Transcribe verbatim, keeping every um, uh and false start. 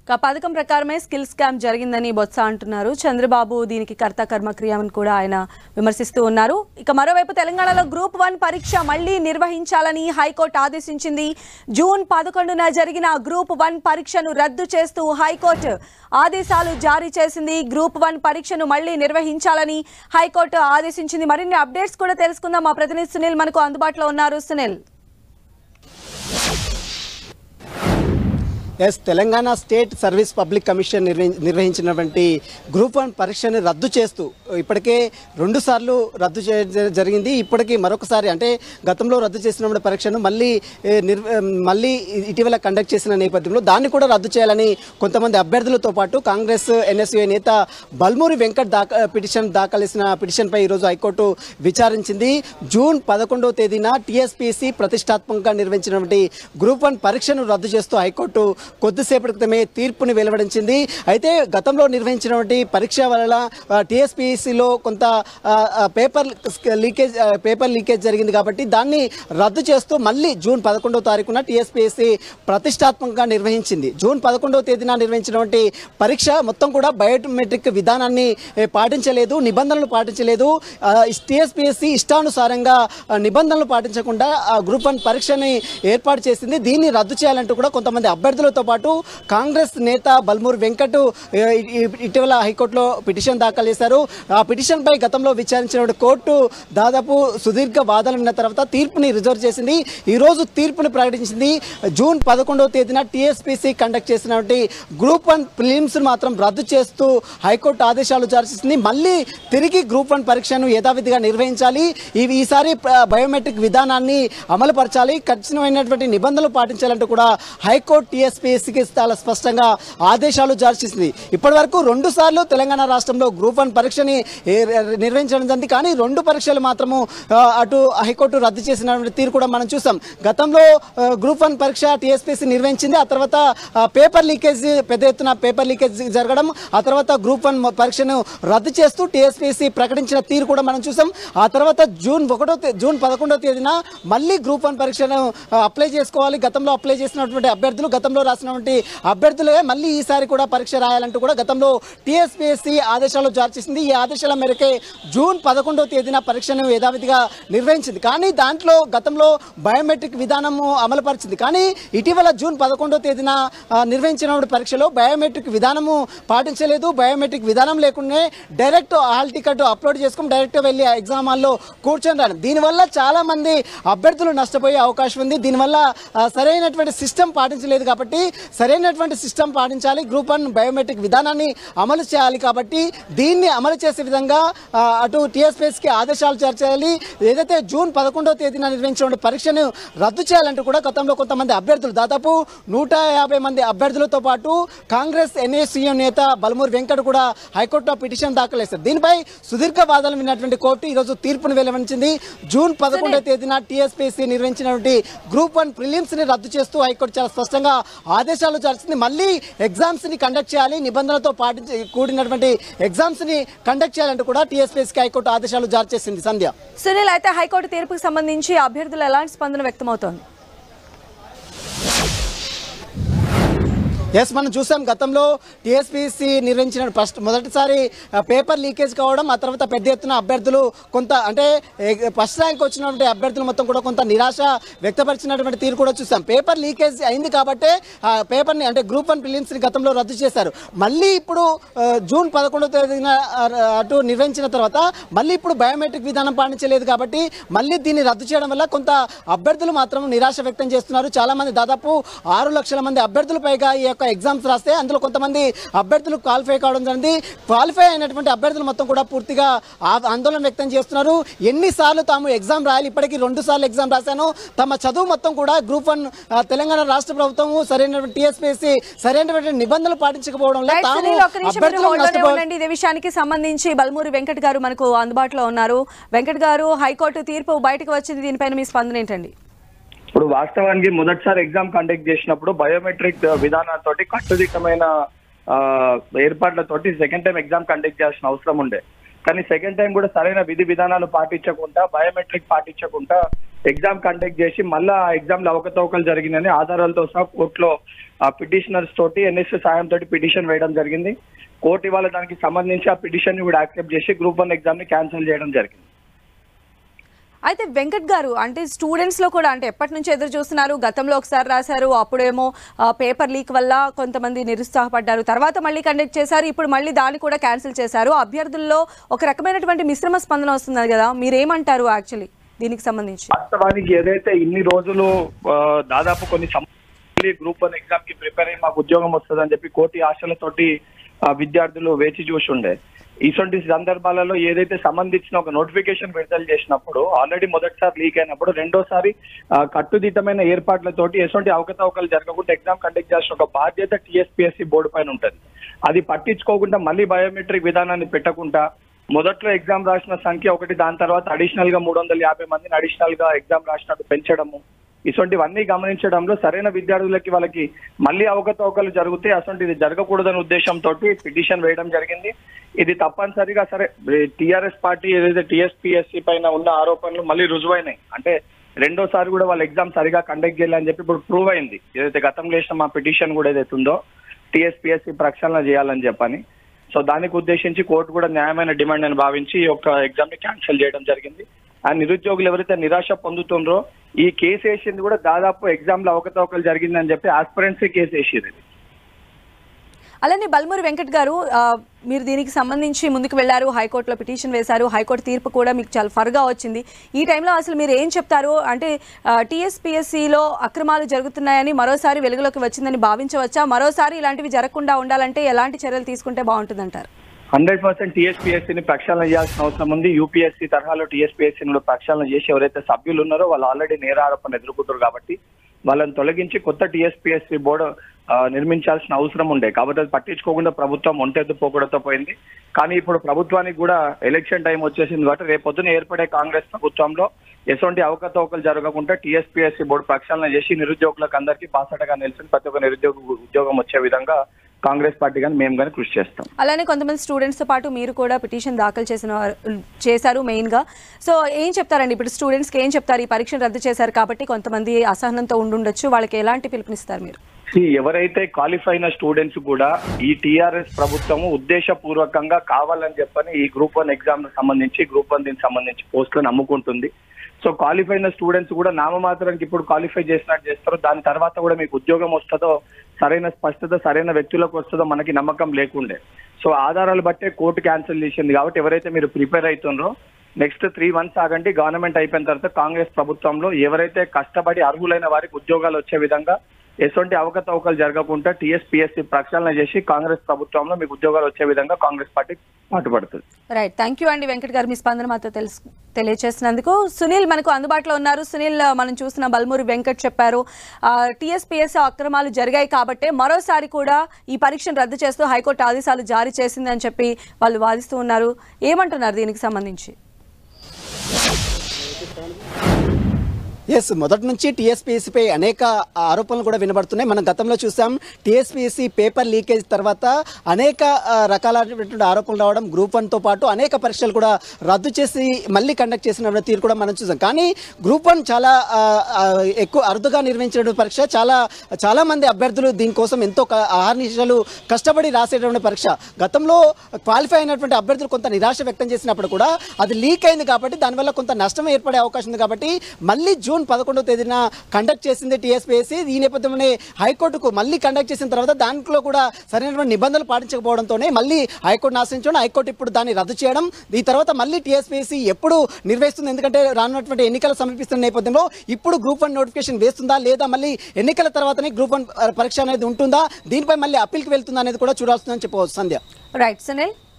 పథకం ప్రకారమే skill scam జరిగిందని బొత్స అంటున్నారు. చంద్రబాబు దీనికి కర్త కర్మక్రియని కూడా ఆయన విమర్శిస్తూ ఉన్నారు. ఇక మరోవైపు తెలంగాణలో గ్రూప్ వన్ పరీక్ష మళ్లీ నిర్వహించాలని హైకోర్టు ఆదేశించింది. జూన్ పదకొండున జరిగిన గ్రూప్ వన్ పరీక్షను రద్దు చేస్తూ హైకోర్టు ఆదేశాలు జారీ చేసింది. గ్రూప్ వన్ పరీక్షను మళ్లీ నిర్వహించాలని హైకోర్టు ఆదేశించింది. మరిన్ని అప్డేట్స్ కూడా తెలుసుకుందాం. మా ప్రతినిధి సునీల్ మనకు అందుబాటులో ఉన్నారు. Sunil, yes Telangana state service public commission నిర్వహించినటువంటి గ్రూప్ వన్ పరీక్షను రద్దు చేస్తూ ఇప్పటికే రెండు సార్లు రద్దు జరిగింది. ఇప్పటికీ మరొకసారి అంటే గతంలో రద్దు చేసిన పరీక్షను మళ్ళీ మళ్ళీ ఇటీవల కండక్ట్ చేసిన నేపథ్యంలో దాన్ని కూడా రద్దు చేయాలని కొంతమంది అభ్యర్థులతో పాటు కాంగ్రెస్ ఎన్ఎస్యుఐ నేత బల్మూరి వెంకట్ దాఖ పిటిషన్ దాఖలు చేసిన పిటిషన్పై ఈరోజు హైకోర్టు విచారించింది. జూన్ పదకొండవ తేదీన టీఎస్పీఎస్సీ ప్రతిష్టాత్మకంగా నిర్వహించినటువంటి గ్రూప్ వన్ పరీక్షను రద్దు చేస్తూ హైకోర్టు కొద్దిసేపటి క్రితమే తీర్పుని వెలువడించింది. అయితే గతంలో నిర్వహించినటువంటి పరీక్ష వల్ల టీఎస్పీఎస్సీలో కొంత పేపర్ లీకేజ్ పేపర్ లీకేజ్ జరిగింది కాబట్టి దాన్ని రద్దు చేస్తూ మళ్ళీ జూన్ పదకొండవ తారీఖున టీఎస్పీఎస్సీ ప్రతిష్టాత్మకంగా నిర్వహించింది. జూన్ పదకొండవ తేదీన నిర్వహించినటువంటి పరీక్ష మొత్తం కూడా బయోమెట్రిక్ విధానాన్ని పాటించలేదు, నిబంధనలు పాటించలేదు. టీఎస్పీఎస్సీ ఇష్టానుసారంగా నిబంధనలు పాటించకుండా గ్రూప్ వన్ పరీక్షని ఏర్పాటు చేసింది. దీన్ని రద్దు చేయాలంటూ కూడా కొంతమంది అభ్యర్థులతో పాటు కాంగ్రెస్ నేత బల్మూరి వెంకట్ ఇటీవల హైకోర్టులో పిటిషన్ దాఖలు చేశారు. ఆ పిటిషన్ పై గతంలో విచారించిన కోర్టు దాదాపు సుదీర్ఘ వాదనలు విన్న తర్వాత తీర్పుని రిజర్వ్ చేసింది. ఈ రోజు తీర్పుని ప్రకటించింది. జూన్ పదకొండవ తేదీన టీఎస్పీసీ కండక్ట్ చేసినటువంటి గ్రూప్ వన్ ప్రిలిమ్స్ మాత్రం రద్దు చేస్తూ హైకోర్టు ఆదేశాలు జారీ చేసింది. మళ్ళీ తిరిగి గ్రూప్ వన్ పరీక్షను యథావిధిగా నిర్వహించాలి, ఇవి ఈసారి బయోమెట్రిక్ విధానాన్ని అమలుపరచాలి, కఠినమైనటువంటి నిబంధనలు పాటించాలంటూ కూడా హైకోర్టు టీఎస్పీఎస్సీకి చాలా స్పష్టంగా ఆదేశాలు జారీ చేసింది. ఇప్పటి వరకు రెండు సార్లు తెలంగాణ రాష్ట్రంలో గ్రూప్ వన్ పరీక్షని నిర్వహించడం జరిగింది. కానీ రెండు పరీక్షలు మాత్రము అటు హైకోర్టు రద్దు చేసినటువంటి తీరు కూడా మనం చూసాం. గతంలో గ్రూప్ వన్ పరీక్ష టీఎస్పీఎస్సీ నిర్వహించింది. ఆ తర్వాత పేపర్ లీకేజ్ పెద్ద ఎత్తున పేపర్ లీకేజ్ జరగడం, ఆ తర్వాత గ్రూప్ వన్ పరీక్షను రద్దు చేస్తూ టీఎస్పీఎస్సీ ప్రకటించిన తీరు కూడా మనం చూసాం. ఆ తర్వాత జూన్ ఒకటో జూన్ పదకొండవ తేదీన మళ్ళీ గ్రూప్ వన్ పరీక్షను అప్లై చేసుకోవాలి. గతంలో అప్లై చేసినటువంటి అభ్యర్థులు గతంలో రాసినటువంటి అభ్యర్థులే మళ్ళీ ఈసారి కూడా పరీక్ష రాయాలంటూ కూడా గతంలో టీఎస్పీఎస్సీ ఆదేశాలు జారీ చేసింది. ఈ ఆదేశాల మేరకే జూన్ పదకొండవ తేదీన పరీక్షను యథావిధిగా నిర్వహించింది. కానీ దాంట్లో గతంలో బయోమెట్రిక్ విధానము అమలుపరిచింది. కానీ ఇటీవల జూన్ పదకొండవ తేదీన నిర్వహించిన పరీక్షలో బయోమెట్రిక్ విధానము పాటించలేదు. బయోమెట్రిక్ విధానం లేకుండా డైరెక్ట్ హాల్ టికెట్ అప్లోడ్ చేసుకుని డైరెక్ట్ వెళ్ళి ఎగ్జామ్ హాల్లో కూర్చొని రావడం, దీనివల్ల చాలా మంది అభ్యర్థులు నష్టపోయే అవకాశం ఉంది. దీనివల్ల సరైనటువంటి సిస్టమ్ పాటించలేదు కాబట్టి సరైనటువంటి సిస్టమ్ పాటించాలి, గ్రూప్ వన్ బయోమెట్రిక్ విధానాన్ని అమలు చేయాలి. కాబట్టి దీన్ని అమలు చేసే విధంగా అటు టీఎస్పీఎస్సీకి ఆదేశాలు జారీ చేయాలి. ఏదైతే జూన్ పదకొండవ తేదీన నిర్వహించిన పరీక్షను రద్దు చేయాలంటూ కూడా గతంలో కొంతమంది అభ్యర్థులు దాదాపు నూట యాభై మంది అభ్యర్థులతో పాటు కాంగ్రెస్ ఎన్ఎస్యుఐ నేత బల్మూరి వెంకట్ కూడా హైకోర్టులో పిటిషన్ దాఖలు చేశారు. దీనిపై సుదీర్ఘ వాదనలు విన్నటువంటి కోర్టు ఈరోజు తీర్పును వెలువరించింది. జూన్ పదకొండవ తేదీన టీఎస్పీఎస్సీ నిర్వహించినటువంటి గ్రూప్ వన్ ప్రిలిమ్స్ ని రద్దు చేస్తూ హైకోర్టు చాలా స్పష్టంగా ఆదేశాలు జారీ మళ్ళీ ఎగ్జామ్స్ ని కండక్ట్ చేయాలి, నిబంధనలతో పాటించి కూడినటువంటి ఎగ్జామ్స్ ని కండక్ట్ చేయాలంటూ కూడా టీఎస్పీఎస్సీకి హైకోర్టు ఆదేశాలు జారీ చేసింది. సంధ్య, సునీల్, అయితే హైకోర్టు తీర్పుకు సంబంధించి అభ్యర్థులు ఎలాంటి స్పందన వ్యక్తమవుతోంది? ఎస్, మనం చూసాం గతంలో టీఎస్పీఎస్సీ నిర్వహించిన ఫస్ట్ మొదటిసారి పేపర్ లీకేజ్ కావడం, ఆ తర్వాత పెద్ద ఎత్తున అభ్యర్థులు కొంత అంటే ఫస్ట్ ర్యాంక్ వచ్చినటువంటి అభ్యర్థులు మొత్తం కూడా కొంత నిరాశ వ్యక్తపరిచినటువంటి తీరు కూడా చూసాం. పేపర్ లీకేజ్ అయింది కాబట్టి ఆ పేపర్ని అంటే గ్రూప్ వన్ ప్రిలిమ్స్ని గతంలో రద్దు చేశారు. మళ్ళీ ఇప్పుడు జూన్ పదకొండవ తేదీన అటు నిర్వహించిన తర్వాత మళ్ళీ ఇప్పుడు బయోమెట్రిక్ విధానం పాటించలేదు కాబట్టి మళ్ళీ దీన్ని రద్దు చేయడం వల్ల కొంత అభ్యర్థులు మాత్రం నిరాశ వ్యక్తం చేస్తున్నారు. చాలా మంది దాదాపు ఆరు లక్షల మంది అభ్యర్థుల పైగా ఈ యొక్క ఎగ్జామ్స్ రాస్తే అందులో కొంతమంది అభ్యర్థులు క్వాలిఫై కావడం జరిగింది. క్వాలిఫై అయినటువంటి అభ్యర్థులు మొత్తం కూడా పూర్తిగా ఆందోళన వ్యక్తం చేస్తున్నారు. ఎన్నిసార్లు తాము ఎగ్జామ్ రాయాలి, ఇప్పటికీ రెండు సార్లు ఎగ్జామ్ రాశాను, తమ చదువు మొత్తం కూడా గ్రూప్ వన్ తెలంగాణ రాష్ట్ర ప్రభుత్వం సరైనటువంటి టీఎస్పీఎస్సీ సరైనటువంటి నిబంధనలు పాటించకపోవడం ఇదే విషయానికి సంబంధించి బల్మూరి వెంకట్ గారు మనకు అందుబాటులో ఉన్నారు. వెంకట్ గారు, హైకోర్టు తీర్పు బయటకు వచ్చింది, దీనిపైన మీ స్పందన ఏంటండి? ఇప్పుడు వాస్తవానికి మొదటిసారి ఎగ్జామ్ కండక్ట్ చేసినప్పుడు బయోమెట్రిక్ విధానంతో కట్టుదిట్టమైన ఏర్పాట్లతోటి సెకండ్ టైం ఎగ్జామ్ కండక్ట్ చేయాల్సిన అవసరం ఉండే. కానీ సెకండ్ టైం కూడా సరైన విధి విధానాలు పాటించకుండా బయోమెట్రిక్ పాటించకుండా ఎగ్జామ్ కండక్ట్ చేసి మళ్ళా ఎగ్జామ్ లో అవకతవకలు జరిగిందని ఆధారాలతో సహా కోర్టులో ఆ పిటిషనర్స్ తోటి ఎన్ఎస్ఏ సాయం తోటి పిటిషన్ వేయడం జరిగింది. కోర్టు ఇవాళ దానికి సంబంధించి ఆ పిటిషన్ ని కూడా యాక్సెప్ట్ చేసి గ్రూప్ వన్ ఎగ్జామ్ ని క్యాన్సిల్ చేయడం జరిగింది. అయితే వెంకట్ గారు, అంటే స్టూడెంట్స్ లో కూడా అంటే ఎప్పటి నుంచి ఎదురు చూస్తున్నారు, గతంలో ఒకసారి రాశారు, అప్పుడేమో పేపర్ లీక్ వల్ల కొంతమంది నిరుత్సాహపడ్డారు, తర్వాత మళ్ళీ కండక్ట్ చేశారు, ఇప్పుడు మళ్ళీ దాన్ని కూడా క్యాన్సిల్ చేశారు. అభ్యర్థుల్లో ఒక రకమైనటువంటి మిశ్రమ స్పందన వస్తున్నది కదా, మీరేమంటారు యాక్చువల్లీ దీనికి సంబంధించి? వాస్తవానికి ఏదైతే ఇన్ని రోజులు దాదాపు కొన్ని గ్రూప్ వన్ ఎగ్జామ్ కి ప్రిపేర్ అయ్యి మాకు ఉద్యోగం వస్తుందని చెప్పి కోటి ఆశలతోటి విద్యార్థులు వేచి చూసి ఉండే. ఇటువంటి సందర్భాలలో ఏదైతే సంబంధించిన ఒక నోటిఫికేషన్ విడుదల చేసినప్పుడు ఆల్రెడీ మొదటిసారి లీక్ అయినప్పుడు రెండోసారి కట్టుదిట్టమైన ఏర్పాట్లతోటి ఎటువంటి అవకతవకలు జరగకుండా ఎగ్జామ్ కండక్ట్ చేసిన ఒక బాధ్యత టీఎస్పీఎస్సీ బోర్డు పైన ఉంటుంది. అది పట్టించుకోకుండా మళ్ళీ బయోమెట్రిక్ విధానాన్ని పెట్టకుండా మొదట్లో ఎగ్జామ్ రాసిన సంఖ్య ఒకటి, దాని తర్వాత అడిషనల్ గా మూడు వందల యాభై మందిని అడిషనల్ గా ఎగ్జామ్ రాసినట్టు పెంచడము, ఇటువంటివన్నీ గమనించడంలో సరైన విద్యార్థులకి వాళ్ళకి మళ్ళీ అవకతవకలు జరిగితే అసలు ఇది జరగకూడదనే ఉద్దేశంతో పిటిషన్ వేయడం జరిగింది. ఇది తప్పనిసరిగా సరే టీఆర్ఎస్ పార్టీ ఏదైతే టీఎస్పీఎస్సీ పైన ఉన్న ఆరోపణలు మళ్ళీ రుజువైనాయి, అంటే రెండోసారి కూడా వాళ్ళ ఎగ్జామ్ సరిగా కండక్ట్ చేయాలని చెప్పి ఇప్పుడు ప్రూవ్ అయింది. ఏదైతే గతంలో వేసిన మా పిటిషన్ కూడా ఏదైతే ఉందో టీఎస్పీఎస్సీ ప్రక్షాళన చేయాలని చెప్పని, సో దానికి ఉద్దేశించి కోర్టు కూడా న్యాయమైన డిమాండ్ అని భావించి ఈ యొక్క ఎగ్జామ్ ని క్యాన్సిల్ చేయడం జరిగింది. ఆ నిరుద్యోగులు ఎవరైతే నిరాశ పొందుతుండ్రో ఈ కేసు వేసింది కూడా దాదాపు ఎగ్జామ్ లో అవకతవకలు జరిగిందని చెప్పి ఆస్పిరెన్సీ కేసు వేసేది. అలానే బల్మూరి వెంకట్ గారు, మీరు దీనికి సంబంధించి ముందుకు వెళ్లారు, హైకోర్టులో పిటిషన్ వేశారు, హైకోర్టు తీర్పు కూడా మీకు చాలా ఫర్గా వచ్చింది. ఈ టైంలో అసలు మీరు ఏం చెప్తారు? అంటే టీఎస్పీఎస్సీలో అక్రమాలు జరుగుతున్నాయని మరోసారి వెలుగులోకి వచ్చిందని భావించవచ్చా? మరోసారి ఇలాంటివి జరగకుండా ఉండాలంటే ఎలాంటి చర్యలు తీసుకుంటే బాగుంటుందంటారు? హండ్రెడ్ పర్సెంట్ టీఎస్పీఎస్సీని ప్రక్షాళన చేయాల్సిన అవసరం ఉంది. యూపీఎస్సీ తరహాలో టీఎస్పీఎస్సీని ప్రక్షాళన చేసి ఎవరైతే సభ్యులు ఉన్నారో వాళ్ళు ఆల్రెడీ నేర ఆరోపణ ఎదుర్కొంటారు కాబట్టి వాళ్ళని తొలగించి కొత్త టీఎస్పీఎస్సీ బోర్డు నిర్మించాల్సిన అవసరం ఉండే. కాబట్టి అది పట్టించుకోకుండా ప్రభుత్వం ఒంటెద్దు పోకూడతో పోయింది. కానీ ఇప్పుడు ప్రభుత్వానికి కూడా ఎలక్షన్ టైం వచ్చేసింది కాబట్టి రేపొద్దున ఏర్పడే కాంగ్రెస్ ప్రభుత్వంలో ఎటువంటి అవకతవకలు జరగకుండా టీఎస్పీఎస్సీ బోర్డు ప్రక్షాళన చేసి నిరుద్యోగులకు అందరికీ బాసటగా నిలిచి ప్రతి ఒక్క నిరుద్యోగ ఉద్యోగం వచ్చే విధంగా కాంగ్రెస్ పార్టీ కానీ మేము కానీ కృషి చేస్తాం. అలానే కొంతమంది స్టూడెంట్స్ తో పాటు మీరు కూడా పిటిషన్ దాఖలు చేసిన చేశారు మెయిన్ గా. సో ఏం చెప్తారండి ఇప్పుడు స్టూడెంట్స్ కి ఏం చెప్తారు? ఈ పరీక్షను రద్దు చేశారు కాబట్టి కొంతమంది అసహనంతో ఉండుండొచ్చు, వాళ్ళకి ఎలాంటి పిలుపునిస్తారు మీరు? ఎవరైతే క్వాలిఫై అయిన స్టూడెంట్స్ కూడా ఈ టీఆర్ఎస్ ప్రభుత్వము ఉద్దేశపూర్వకంగా కావాలని చెప్పని ఈ గ్రూప్ వన్ ఎగ్జామ్ సంబంధించి గ్రూప్ వన్ దీనికి సంబంధించి పోస్టులను అమ్ముకుంటుంది. సో క్వాలిఫై అయిన స్టూడెంట్స్ కూడా నామమాత్రానికి ఇప్పుడు క్వాలిఫై చేసినట్టు చేస్తారు. దాని తర్వాత కూడా మీకు ఉద్యోగం వస్తుందో, సరైన స్పష్టత సరైన వ్యక్తులకు వస్తుందో మనకి నమ్మకం లేకుండే. సో ఆధారాలు బట్టే కోర్టు క్యాన్సిల్ చేసింది. కాబట్టి ఎవరైతే మీరు ప్రిపేర్ అవుతుండ్రో నెక్స్ట్ త్రీ మంత్స్ ఆగండి. గవర్నమెంట్ అయిపోయిన తర్వాత కాంగ్రెస్ ప్రభుత్వంలో ఎవరైతే కష్టపడి అర్హులైన వారికి ఉద్యోగాలు వచ్చే విధంగా ఎటువంటి అవకతవకలు జరగకుండా టీఎస్పీఎస్సీ ప్రక్షాళన చేసి కాంగ్రెస్ ప్రభుత్వంలో మీకు ఉద్యోగాలు వచ్చే విధంగా కాంగ్రెస్ పార్టీ పాటుపడుతుంది. రైట్, థ్యాంక్ యూ అండి వెంకట్ గారు, మీ స్పందన మాతో తెలుసు తెలియజేసినందుకు. సునీల్ మనకు అందుబాటులో ఉన్నారు. సునీల్, మనం చూసిన బల్మూరి వెంకట్ చెప్పారు టీఎస్పీఎస్సీ అక్రమాలు జరిగాయి కాబట్టి మరోసారి కూడా ఈ పరీక్షను రద్దు చేస్తూ హైకోర్టు ఆదేశాలు జారీ చేసిందని చెప్పి వాళ్ళు వాదిస్తూ ఉన్నారు. ఏమంటున్నారు దీనికి సంబంధించి? ఎస్, మొదటి నుంచి టీఎస్పీఎస్సీపై అనేక ఆరోపణలు కూడా వినబడుతున్నాయి. మనం గతంలో చూసాం టీఎస్పీఎస్సీ పేపర్ లీకేజ్ తర్వాత అనేక రకాలైనటువంటి ఆరోపణలు రావడం, గ్రూప్ వన్తో పాటు అనేక పరీక్షలు కూడా రద్దు చేసి మళ్ళీ కండక్ట్ చేసిన తీరు కూడా మనం చూసాం. కానీ గ్రూప్ వన్ చాలా ఎక్కువ అరుదుగా నిర్వహించిన పరీక్ష. చాలా చాలా మంది అభ్యర్థులు దీనికోసం ఎంతో ఆహర్నిశలు కష్టపడి రాసేటువంటి పరీక్ష. గతంలో క్వాలిఫై అయినటువంటి అభ్యర్థులు కొంత నిరాశ వ్యక్తం చేసినప్పుడు కూడా అది లీక్ అయింది కాబట్టి దానివల్ల కొంత నష్టం ఏర్పడే అవకాశం ఉంది. కాబట్టి మళ్ళీ జూన్ పదకొండవ తేదీన కండక్ట్ చేసింది టీఎస్పీఎస్సీ. ఈ నేపథ్యంలోనే హైకోర్టుకు మళ్ళీ కండక్ట్ చేసిన తర్వాత దాంట్లో కూడా సరైనటువంటి నిబంధనలు పాటించకపోవడంతోనే మళ్ళీ హైకోర్టును ఆశ్రయించడం, హైకోర్టు ఇప్పుడు దాన్ని రద్దు చేయడం. ఈ తర్వాత మళ్ళీ టీఎస్పీఎస్సీ ఎప్పుడు నిర్వహిస్తుంది? ఎందుకంటే రానున్నటువంటి ఎన్నికలు సమీపిస్తున్న నేపథ్యంలో ఇప్పుడు గ్రూప్ వన్ నోటిఫికేషన్ వేస్తుందా లేదా, మళ్ళీ ఎన్నికల తర్వాతనే గ్రూప్ వన్ పరీక్ష అనేది ఉంటుందా, దీనిపై మళ్ళీ అప్పీల్కి వెళ్తుందా అనేది కూడా చూడాల్సిందని చెప్పవచ్చు. సంధ్య. రైట్ సునీల్.